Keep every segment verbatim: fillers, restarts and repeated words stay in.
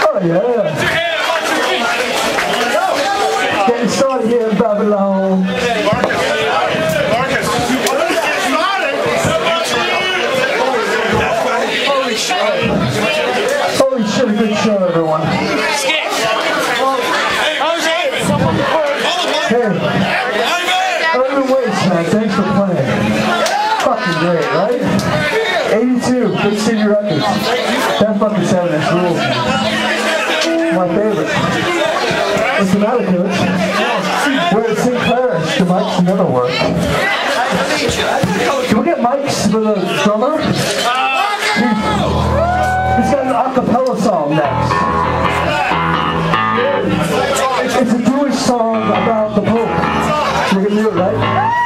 Oh yeah. Getting started here in Babylon. Holy shit, a good show, everyone. Hey, Urban Waste, man, thanks for playing. Fucking great, right? eighty-two, Big City Records. That fucking seven inch rules, man. My favorite. What's the matter, Coach? We're at Sinclair'S. The mics never work. Can we get mics for the drummer? He's got an a cappella song next. It's a Jewish song about the Pope. You can do it, right?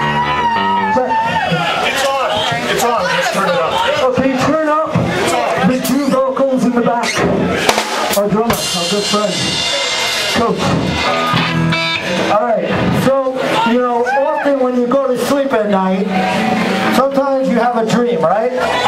It's on. It's on. Let's turn it up. Okay, turn up the two vocals in the back. Our drummer, our good friend, Coach. Alright, so, you know, often when you go to sleep at night, sometimes you have a dream, right?